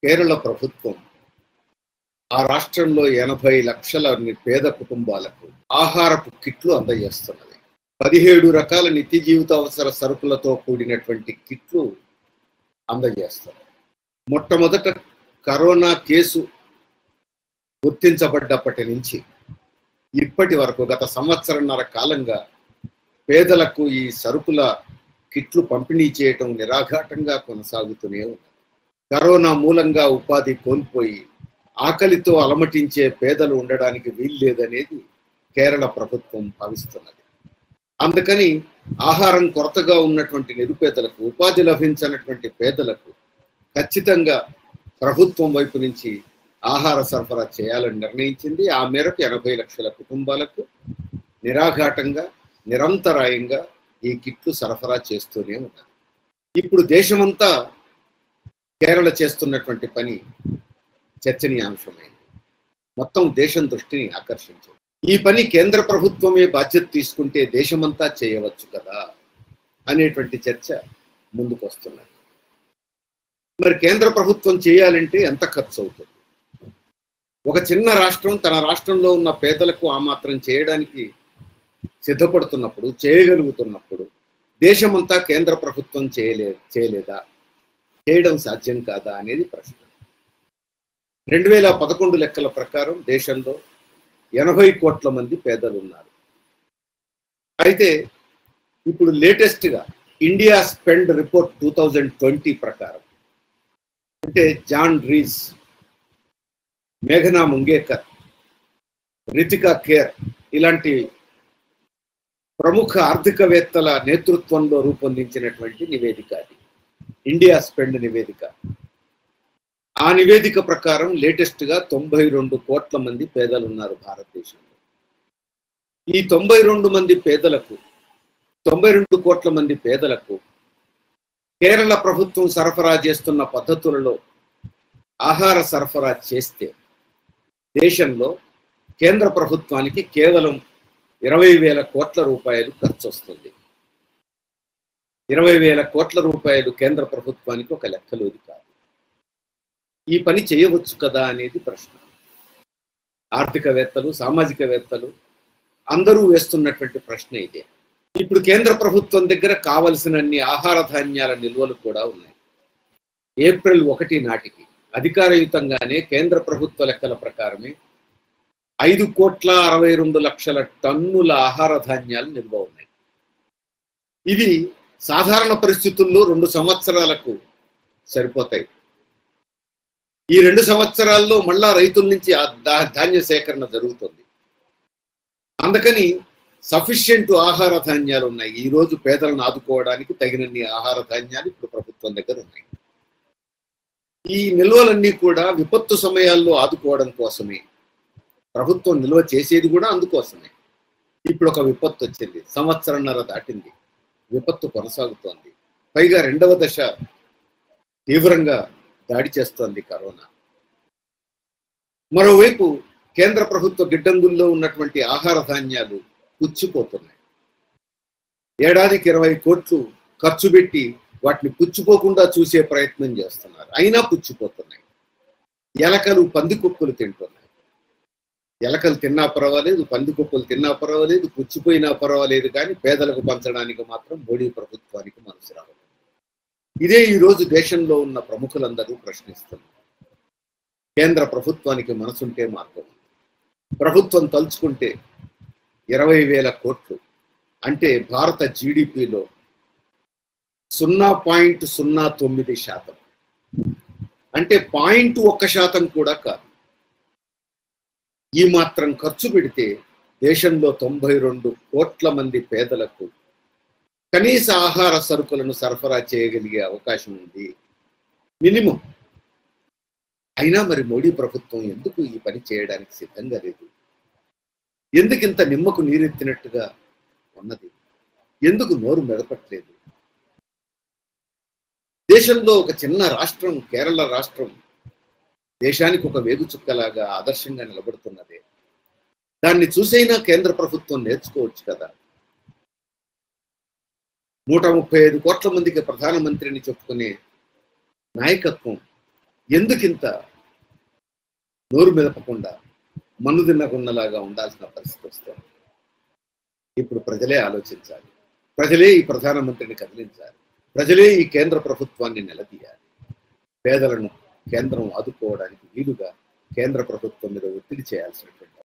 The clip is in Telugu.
కేరళ ప్రభుత్వం ఆ రాష్ట్రంలో 80 లక్షల పేద కుటుంబాలకు ఆహారపు కిట్లు అందజేస్తున్నది. 17 రకాల నిత్య జీవితావసర సరుకులతో కూడినటువంటి కిట్లు అందజేస్తారు. మొట్టమొదట కరోనా కేసు గుర్తించబడ్డప్పటి నుంచి ఇప్పటి వరకు గత సంవత్సరన్నర కాలంగా పేదలకు ఈ సరుకుల కిట్లు పంపిణీ చేయటం నిరాఘాటంగా కొనసాగుతూనే ఉంది. కరోనా మూలంగా ఉపాధి కోల్పోయి ఆకలితో అలమటించే పేదలు ఉండడానికి వీల్లేదనేది కేరళ ప్రభుత్వం భావిస్తున్నది. అందుకని ఆహారం కొరతగా ఉన్నటువంటి నిరుపేదలకు, ఉపాధి లభించినటువంటి పేదలకు ఖచ్చితంగా ప్రభుత్వం వైపు నుంచి ఆహార సరఫరా చేయాలని నిర్ణయించింది. ఆ మేరకు 80 లక్షల కుటుంబాలకు నిరాఘాటంగా నిరంతరాయంగా ఈ కిట్లు సరఫరా చేస్తూనే ఉన్నారు. ఇప్పుడు దేశమంతా కేరళ చేస్తున్నటువంటి పని చర్చనీయాంశమైంది. మొత్తం దేశం దృష్టిని ఆకర్షించింది. ఈ పని కేంద్ర ప్రభుత్వమే బాధ్యత తీసుకుంటే దేశమంతా చేయవచ్చు కదా అనేటువంటి చర్చ ముందుకు వస్తున్నది. మరి కేంద్ర ప్రభుత్వం చేయాలంటే ఎంత ఖర్చు అవుతుంది? ఒక చిన్న రాష్ట్రం తన రాష్ట్రంలో ఉన్న పేదలకు ఆ మాత్రం చేయడానికి సిద్ధపడుతున్నప్పుడు, చేయగలుగుతున్నప్పుడు దేశమంతా కేంద్ర ప్రభుత్వం చేయలేదా, చేయడం సాధ్యం కాదా అనేది ప్రశ్న. 2011 లెక్కల ప్రకారం దేశంలో 80 కోట్ల మంది పేదలు ఉన్నారు. అయితే ఇప్పుడు లేటెస్ట్గా ఇండియా స్పెండ్ రిపోర్ట్ 2020 ప్రకారం, అంటే జాన్ రీస్, మేఘనా ముంగేకర్, రితికా కేర్ ఇలాంటి ప్రముఖ ఆర్థికవేత్తల నేతృత్వంలో రూపొందించినటువంటి నివేదిక అది, ఇండియా స్పెండ్ నివేదిక. ఆ నివేదిక ప్రకారం లేటెస్ట్గా 92 కోట్ల మంది పేదలు ఉన్నారు భారతదేశంలో. ఈ 92 కోట్ల మంది పేదలకు కేరళ ప్రభుత్వం సరఫరా చేస్తున్న పద్ధతులలో ఆహార సరఫరా చేస్తే దేశంలో కేంద్ర ప్రభుత్వానికి కేవలం 20,000 కోట్ల రూపాయలు ఖర్చు వస్తుంది. 20,000 కోట్ల రూపాయలు కేంద్ర ప్రభుత్వానికి ఒక లెక్కలోది కాదు. ఈ పని చేయవచ్చు కదా అనేది ప్రశ్న. ఆర్థికవేత్తలు, సామాజికవేత్తలు అందరూ వేస్తున్నటువంటి ప్రశ్న ఇదే. ఇప్పుడు కేంద్ర ప్రభుత్వం దగ్గర కావలసినన్ని ఆహార ధాన్యాల నిల్వలు కూడా ఉన్నాయి. ఏప్రిల్ 1 నాటికి అధికారయుతంగానే కేంద్ర ప్రభుత్వ లెక్కల ప్రకారమే 5,62,00,000 టన్నుల ఆహార ధాన్యాలు నిల్వ ఉన్నాయి. ఇవి సాధారణ పరిస్థితుల్లో 2 సంవత్సరాలకు సరిపోతాయి. ఈ 2 సంవత్సరాల్లో మళ్ళా రైతుల నుంచి ధాన్య సేకరణ జరుగుతుంది. అందుకని సఫిషియెంట్ ఆహార ధాన్యాలు ఉన్నాయి. ఈరోజు పేదలను ఆదుకోవడానికి తగినన్ని ఆహార ధాన్యాలు ఇప్పుడు ప్రభుత్వం దగ్గర ఉన్నాయి. ఈ నిల్వలన్నీ కూడా విపత్తు సమయాల్లో ఆదుకోవడం కోసమే ప్రభుత్వం నిల్వ చేసేది కూడా అందుకోసమే. ఇప్పుడు ఒక విపత్తు వచ్చింది, సంవత్సరన్నర దాటింది, విపత్తు కొనసాగుతోంది. పైగా 2వ దశ తీవ్రంగా దాడి చేస్తోంది కరోనా. మరోవైపు కేంద్ర ప్రభుత్వ గిడ్డంగుల్లో ఉన్నటువంటి ఆహార ధాన్యాలు పుచ్చిపోతున్నాయి. ఏడాదికి 20 కోట్లు ఖర్చు పెట్టి వాటిని పుచ్చిపోకుండా చూసే ప్రయత్నం చేస్తున్నారు. అయినా పుచ్చిపోతున్నాయి. ఎలకలు, పందికొక్కులు తింటున్నాయి. ఎలకలు తిన్నా పర్వాలేదు, పందికొక్కులు తిన్నా పర్వాలేదు, పుచ్చిపోయినా పర్వాలేదు, కానీ పేదలకు పంచడానికి మాత్రం మోడీ ప్రభుత్వానికి మనసు రావడం. ఇదే ఈరోజు దేశంలో ఉన్న ప్రముఖులందరూ ప్రశ్నిస్తున్నారు. కేంద్ర ప్రభుత్వానికి మనసుంటే మార్గం. ప్రభుత్వం తలుచుకుంటే 20,000 కోట్లు అంటే భారత జీడిపిలో 0.09%, అంటే 0.1% కూడా కాదు. ఈ మాత్రం ఖర్చు పెడితే దేశంలో 92 కోట్ల మంది పేదలకు కనీస ఆహార సరుకులను సరఫరా చేయగలిగే అవకాశం ఉంది, మినిమం. అయినా మరి మోడీ ప్రభుత్వం ఎందుకు ఈ పని చేయడానికి సిద్ధంగా లేదు? ఎందుకు ఇంత నిమ్మకు నీరెత్తినట్టుగా ఉన్నది? ఎందుకు నోరు మెదపట్లేదు? దేశంలో ఒక చిన్న రాష్ట్రం, కేరళ రాష్ట్రం, దేశానికి ఒక వేగుచుక్కలాగా ఆదర్శంగా నిలబడుతున్నదే. దాన్ని చూసైనా కేంద్ర ప్రభుత్వం నేర్చుకోవచ్చు కదా. 135 కోట్ల మందికి ప్రధానమంత్రిని చెప్పుకునే నాయకత్వం ఎందుకింత నోరు మెదపకుండా మన్ను తిన్నకుండలాగా ఉండాల్సిన పరిస్థితి వస్తుంది? ఇప్పుడు ప్రజలే ఆలోచించాలి. ప్రజలే ఈ ప్రధానమంత్రిని కదిలించాలి. ప్రజలే ఈ కేంద్ర ప్రభుత్వాన్ని నిలదీయాలి. పేదలను కేంద్రం ఆదుకోవడానికి వీలుగా కేంద్ర ప్రభుత్వం మీద ఒత్తిడి చేయాల్సినటువంటి